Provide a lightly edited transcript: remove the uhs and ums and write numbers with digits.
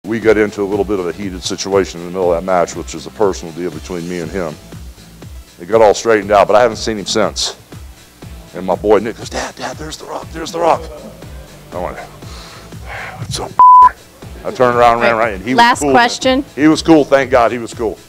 we got into a little bit of a heated situation in the middle of that match, which was a personal deal between me and him. It got all straightened out, but I haven't seen him since. And my boy Nick goes, Dad, there's the Rock, there's the Rock. I went, what's up? I turned around and ran right, and he was cool. Last question. Man. He was cool, thank God he was cool.